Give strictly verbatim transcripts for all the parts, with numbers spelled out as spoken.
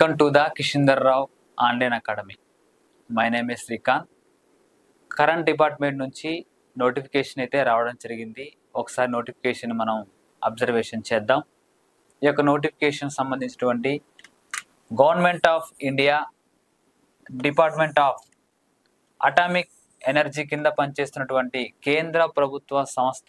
Welcome to the Kishinder Rao Online Academy. My name is Srikanth. Current department నుంచి notification అయితే రావడం జరిగింది. ఒకసారి నోటిఫికేషన్ మనం అబ్జర్వేషన్ చేద్దాం. ఈ యొక్క నోటిఫికేషన్ సంబంధించినటువంటి government of India department of atomic energy కింద పనిచేస్తున్నటువంటి కేంద్ర ప్రభుత్వ సంస్థ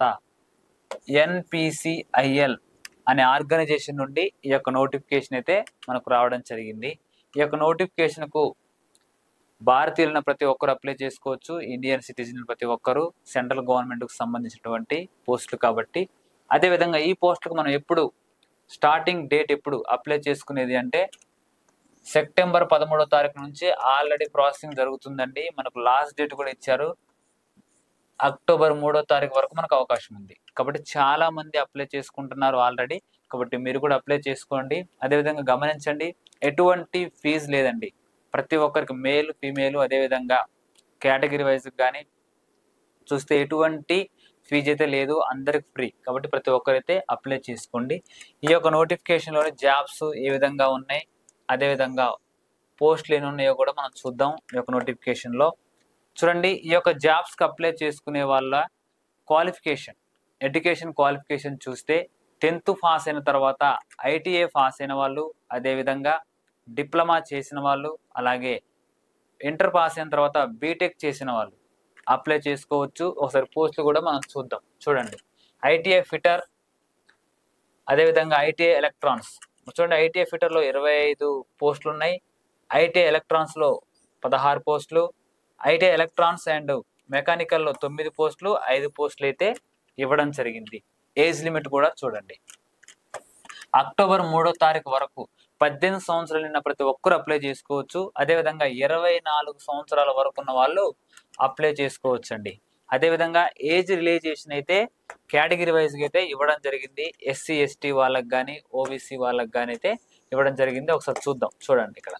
ఎన్పిసిఐఎల్ అనే ఆర్గనైజేషన్ నుండి ఈ యొక్క నోటిఫికేషన్ అయితే మనకు రావడం జరిగింది. ఈ యొక్క నోటిఫికేషన్కు భారతీయులైన ప్రతి ఒక్కరు అప్లై చేసుకోవచ్చు. ఇండియన్ సిటిజన్ ప్రతి ఒక్కరు సెంట్రల్ గవర్నమెంట్కు సంబంధించినటువంటి పోస్టులు కాబట్టి, అదేవిధంగా ఈ పోస్టులకు మనం ఎప్పుడు స్టార్టింగ్ డేట్ ఎప్పుడు అప్లై చేసుకునేది అంటే సెప్టెంబర్ పదమూడో తారీఖు నుంచి ఆల్రెడీ ప్రాసెసింగ్ జరుగుతుందండి. మనకు లాస్ట్ డేట్ కూడా ఇచ్చారు, అక్టోబర్ మూడో తారీఖు వరకు మనకు అవకాశం ఉంది. కాబట్టి చాలా మంది అప్లై చేసుకుంటున్నారు ఆల్రెడీ, కాబట్టి మీరు కూడా అప్లై చేసుకోండి. అదేవిధంగా గమనించండి, ఎటువంటి ఫీజు లేదండి. ప్రతి ఒక్కరికి మేల్ ఫీమేల్ అదేవిధంగా కేటగిరీ వైజ్ కానీ చూస్తే ఎటువంటి ఫీజు అయితే లేదు, అందరికి ఫ్రీ. కాబట్టి ప్రతి ఒక్కరైతే అప్లై చేసుకోండి. ఈ యొక్క నోటిఫికేషన్లోని జాబ్స్ ఏ విధంగా ఉన్నాయి, అదేవిధంగా పోస్టులు ఎన్ని ఉన్నాయో కూడా మనం చూద్దాం. ఈ యొక్క నోటిఫికేషన్లో చూడండి, ఈ యొక్క జాబ్స్కి అప్లై చేసుకునే వాళ్ళ క్వాలిఫికేషన్, ఎడ్యుకేషన్ క్వాలిఫికేషన్ చూస్తే టెన్త్ పాస్ అయిన తర్వాత ఐటీఐ పాస్ అయిన వాళ్ళు, అదేవిధంగా డిప్లొమా చేసిన వాళ్ళు, అలాగే ఇంటర్ పాస్ అయిన తర్వాత బీటెక్ చేసిన వాళ్ళు అప్లై చేసుకోవచ్చు. ఒకసారి పోస్టులు కూడా మనం చూద్దాం. చూడండి, ఐటీఐ ఫిటర్, అదేవిధంగా ఐటీఐ ఎలక్ట్రాన్స్. చూడండి, ఐటీఐ ఫిటర్లో ఇరవై ఐదు పోస్టులు ఉన్నాయి, ఐటీఐ ఎలక్ట్రాన్స్లో పదహారు పోస్టులు, ఐటీఐ ఎలక్ట్రాన్స్ అండ్ మెకానికల్లో తొమ్మిది పోస్టులు, ఐదు పోస్టులు అయితే ఇవ్వడం జరిగింది. ఏజ్ లిమిట్ కూడా చూడండి, అక్టోబర్ మూడో తారీఖు వరకు పద్దెనిమిది సంవత్సరాలు ఉన్న ప్రతి ఒక్కరు అప్లై చేసుకోవచ్చు. అదేవిధంగా ఇరవై నాలుగు సంవత్సరాల వరకు ఉన్న వాళ్ళు అప్లై చేసుకోవచ్చు అండి. అదేవిధంగా ఏజ్ రిలేజేషన్ అయితే కేటగిరీ వైజ్గా అయితే ఇవ్వడం జరిగింది. ఎస్సీ ఎస్టీ వాళ్ళకి కానీ ఓబీసీ వాళ్ళకి కానీ అయితే ఇవ్వడం జరిగింది. ఒకసారి చూద్దాం. చూడండి, ఇక్కడ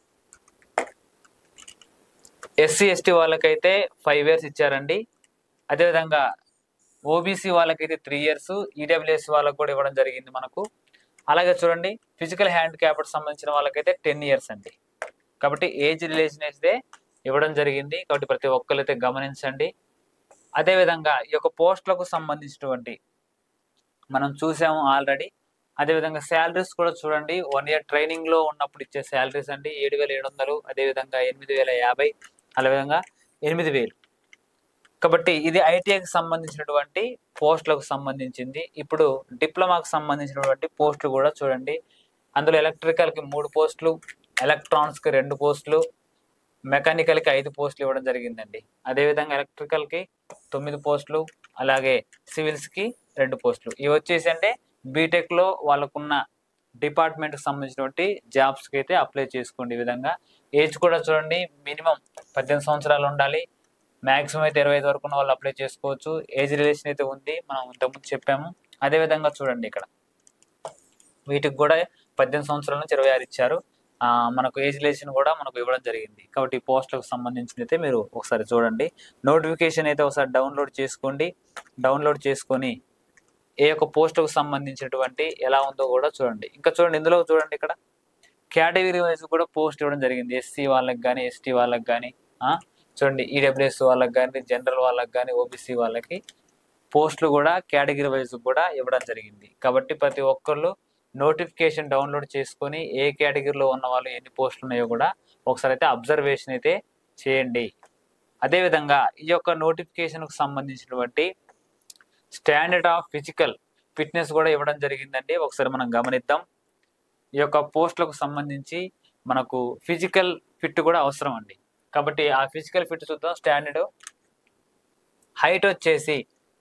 ఎస్సీ ఎస్టీ వాళ్ళకైతే ఫైవ్ ఇయర్స్ ఇచ్చారండి. అదేవిధంగా ఓబీసీ వాళ్ళకైతే త్రీ ఇయర్స్, ఈడబ్ల్యూఎస్ వాళ్ళకి కూడా ఇవ్వడం జరిగింది మనకు. అలాగే చూడండి, ఫిజికల్ హ్యాండిక్యాప్కి సంబంధించిన వాళ్ళకైతే టెన్ ఇయర్స్ అండి. కాబట్టి ఏజ్ రిలేషన్ అయితే ఇవ్వడం జరిగింది. కాబట్టి ప్రతి ఒక్కరు అయితే గమనించండి. అదేవిధంగా ఈ యొక్క పోస్టులకు సంబంధించినటువంటి మనం చూసాము ఆల్రెడీ. అదేవిధంగా శాలరీస్ కూడా చూడండి, వన్ ఇయర్ ట్రైనింగ్లో ఉన్నప్పుడు ఇచ్చే శాలరీస్ అండి ఏడు వేల ఏడు వందలు అదేవిధంగా ఎనిమిది వేల యాభై అదేవిధంగా ఎనిమిది వేలు. కాబట్టి ఇది ఐటీఐకి సంబంధించినటువంటి పోస్టులకు సంబంధించింది. ఇప్పుడు డిప్లొమాకు సంబంధించినటువంటి పోస్టులు కూడా చూడండి, అందులో ఎలక్ట్రికల్కి మూడు పోస్టులు, ఎలక్ట్రానిక్స్కి రెండు పోస్టులు, మెకానికల్కి ఐదు పోస్టులు ఇవ్వడం జరిగిందండి. అదేవిధంగా ఎలక్ట్రికల్కి తొమ్మిది పోస్టులు, అలాగే సివిల్స్కి రెండు పోస్టులు. ఇవి వచ్చేసి అంటే బీటెక్లో వాళ్ళకున్న డిపార్ట్మెంట్కి సంబంధించినటువంటి జాబ్స్కి అయితే అప్లై చేసుకోండి. ఈ విధంగా ఏజ్ కూడా చూడండి, మినిమం పద్దెనిమిది సంవత్సరాలు ఉండాలి, మ్యాక్సిమం అయితే ఇరవై ఐదు వరకు ఉన్న వాళ్ళు అప్లై చేసుకోవచ్చు. ఏజ్ రిలేషన్ అయితే ఉంది, మనం ఇంతకుముందు చెప్పాము. అదేవిధంగా చూడండి, ఇక్కడ వీటికి కూడా పద్దెనిమిది సంవత్సరాల నుంచి ఇరవై ఆరు ఇచ్చారు. మనకు ఏజ్ రిలేషన్ కూడా మనకు ఇవ్వడం జరిగింది. కాబట్టి ఈ పోస్టులకు సంబంధించిన అయితే మీరు ఒకసారి చూడండి. నోటిఫికేషన్ అయితే ఒకసారి డౌన్లోడ్ చేసుకోండి. డౌన్లోడ్ చేసుకొని ఏ యొక్క పోస్టుకు సంబంధించినటువంటి ఎలా ఉందో కూడా చూడండి. ఇంకా చూడండి, ఇందులో చూడండి, ఇక్కడ కేటగిరీ వైజ్ కూడా పోస్ట్ ఇవ్వడం జరిగింది. ఎస్సీ వాళ్ళకి కానీ ఎస్టీ వాళ్ళకి కానీ చూడండి, ఈడబ్ల్యూఎస్ వాళ్ళకి కానీ జనరల్ వాళ్ళకి కానీ ఓబీసీ వాళ్ళకి పోస్టులు కూడా కేటగిరీ వైజ్ కూడా ఇవ్వడం జరిగింది. కాబట్టి ప్రతి ఒక్కళ్ళు నోటిఫికేషన్ డౌన్లోడ్ చేసుకొని ఏ కేటగిరీలో ఉన్న వాళ్ళు ఎన్ని పోస్టులు ఉన్నాయో కూడా ఒకసారి అయితే అబ్జర్వేషన్ అయితే చేయండి. అదేవిధంగా ఈ యొక్క నోటిఫికేషన్కు సంబంధించినటువంటి స్టాండర్డ్ ఆఫ్ ఫిజికల్ ఫిట్నెస్ కూడా ఇవ్వడం జరిగిందండి. ఒకసారి మనం గమనిద్దాం. ఈ యొక్క పోస్టులకు సంబంధించి మనకు ఫిజికల్ ఫిట్ కూడా అవసరం అండి. కాబట్టి ఆ ఫిజికల్ ఫిట్ చూద్దాం. స్టాండర్డ్ హైట్ వచ్చేసి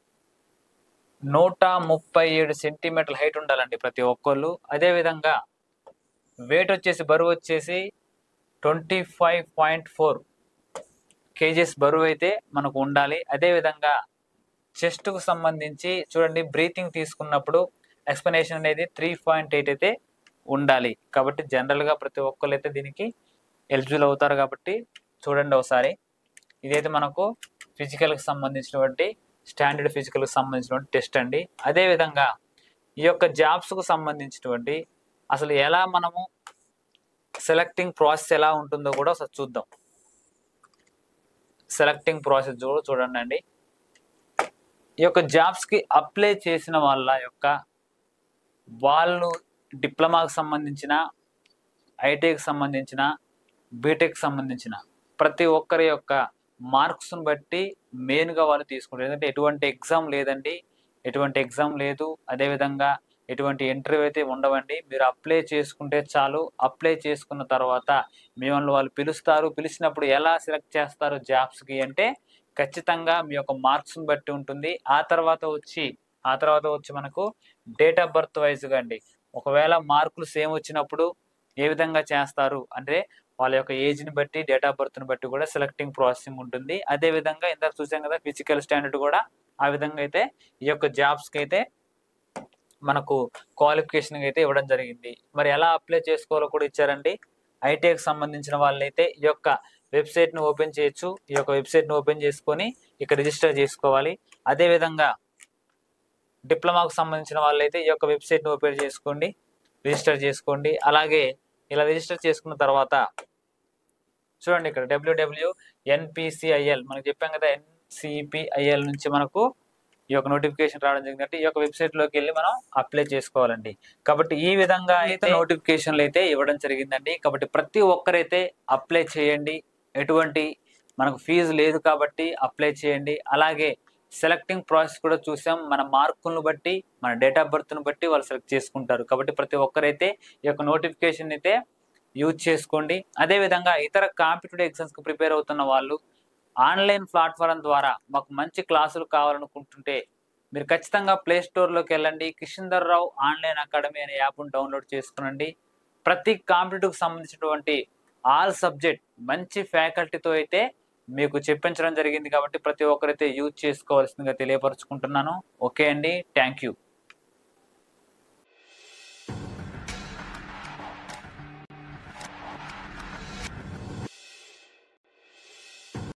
నూట ముప్పై ఏడు సెంటీమీటర్ల హైట్ ఉండాలండి ప్రతి ఒక్కళ్ళు. అదేవిధంగా వెయిట్ వచ్చేసి బరువు వచ్చేసి twenty five point four kgs బరువు అయితే మనకు ఉండాలి. అదేవిధంగా చెస్ట్కు సంబంధించి చూడండి, బ్రీతింగ్ తీసుకున్నప్పుడు ఎక్స్ప్లెనేషన్ అనేది త్రీ పాయింట్ ఎయిట్ అయితే ఉండాలి. కాబట్టి జనరల్గా ప్రతి ఒక్కరు అయితే దీనికి ఎలిజిబుల్ అవుతారు. కాబట్టి చూడండి ఒకసారి, ఇదైతే మనకు ఫిజికల్కి సంబంధించినటువంటి స్టాండర్డ్ ఫిజికల్కి సంబంధించినటువంటి టెస్ట్ అండి. అదేవిధంగా ఈ యొక్క జాబ్స్కు సంబంధించినటువంటి అసలు ఎలా మనము సెలెక్టింగ్ ప్రాసెస్ ఎలా ఉంటుందో కూడా ఒకసారి చూద్దాం. సెలెక్టింగ్ ప్రాసెస్ కూడా చూడండి అండి. ఈ యొక్క జాబ్స్కి అప్లై చేసిన వాళ్ళ యొక్క వాళ్ళు డిప్లొమాకి సంబంధించిన, ఐటీకి సంబంధించిన, బీటెక్ సంబంధించిన ప్రతి ఒక్కరి యొక్క మార్క్స్ను బట్టి మెయిన్గా వాళ్ళు తీసుకుంటారు. ఎందుకంటే ఎటువంటి ఎగ్జామ్ లేదండి, ఎటువంటి ఎగ్జామ్ లేదు, అదేవిధంగా ఎటువంటి ఇంటర్వ్యూ అయితే ఉండవండి. మీరు అప్లై చేసుకుంటే చాలు. అప్లై చేసుకున్న తర్వాత మిమ్మల్ని వాళ్ళు పిలుస్తారు. పిలిచినప్పుడు ఎలా సెలెక్ట్ చేస్తారు జాబ్స్కి అంటే ఖచ్చితంగా మీ యొక్క మార్క్స్ని బట్టి ఉంటుంది. ఆ తర్వాత వచ్చి ఆ తర్వాత వచ్చి మనకు డేట్ ఆఫ్ బర్త్ వైజ్గా అండి. ఒకవేళ మార్కులు సేమ్ వచ్చినప్పుడు ఏ విధంగా చేస్తారు అంటే వాళ్ళ యొక్క ఏజ్ని బట్టి, డేట్ ఆఫ్ బర్త్ని బట్టి కూడా సెలెక్టింగ్ ప్రాసెసింగ్ ఉంటుంది. అదేవిధంగా ఇందాక చూసాం కదా ఫిజికల్ స్టాండర్డ్ కూడా ఆ విధంగా అయితే ఈ యొక్క జాబ్స్కి అయితే మనకు క్వాలిఫికేషన్ అయితే ఇవ్వడం జరిగింది. మరి ఎలా అప్లై చేసుకోవాలో కూడా ఇచ్చారండి. ఐటీఐకి సంబంధించిన వాళ్ళైతే ఈ యొక్క వెబ్సైట్ను ఓపెన్ చేయొచ్చు. ఈ యొక్క వెబ్సైట్ను ఓపెన్ చేసుకొని ఇక్కడ రిజిస్టర్ చేసుకోవాలి. అదేవిధంగా డిప్లొమాకు సంబంధించిన వాళ్ళైతే ఈ యొక్క వెబ్సైట్ను ఓపెన్ చేసుకోండి, రిజిస్టర్ చేసుకోండి. అలాగే ఇలా రిజిస్టర్ చేసుకున్న తర్వాత చూడండి ఇక్కడ డబ్ల్యూడబ్ల్యూ ఎన్పిసిఐఎల్ మనకు చెప్పాం కదా, ఎన్సిపిఐఎల్ నుంచి మనకు ఈ యొక్క నోటిఫికేషన్ రావడం జరిగిందంటే ఈ యొక్క వెబ్సైట్లోకి వెళ్ళి మనం అప్లై చేసుకోవాలండి. కాబట్టి ఈ విధంగా అయితే నోటిఫికేషన్లు అయితే ఇవ్వడం జరిగిందండి. కాబట్టి ప్రతి ఒక్కరైతే అప్లై చేయండి. ఎటువంటి మనకు ఫీజు లేదు కాబట్టి అప్లై చేయండి. అలాగే సెలెక్టింగ్ ప్రాసెస్ కూడా చూసాం. మన మార్కులను బట్టి, మన డేట్ ఆఫ్ బర్త్ను బట్టి వాళ్ళు సెలెక్ట్ చేసుకుంటారు. కాబట్టి ప్రతి ఒక్కరైతే ఈ యొక్క నోటిఫికేషన్ అయితే యూజ్ చేసుకోండి. అదేవిధంగా ఇతర కాంపిటేటివ్ ఎగ్జామ్స్కి ప్రిపేర్ అవుతున్న వాళ్ళు ఆన్లైన్ ప్లాట్ఫారం ద్వారా మాకు మంచి క్లాసులు కావాలనుకుంటుంటే మీరు ఖచ్చితంగా ప్లే స్టోర్లోకి వెళ్ళండి. కిషన్ధర్ రావు ఆన్లైన్ అకాడమీ అనే యాప్ను డౌన్లోడ్ చేసుకునండి. ప్రతి కాంపిటేటివ్కి సంబంధించినటువంటి ఆల్ సబ్జెక్ట్ మంచి ఫ్యాకల్టీతో అయితే మీకు చెప్పించడం జరిగింది. కాబట్టి ప్రతి ఒక్కరైతే యూజ్ చేసుకోవాల్సిందిగా తెలియపరుచుకుంటున్నాను. ఓకే అండి, థ్యాంక్ యూ.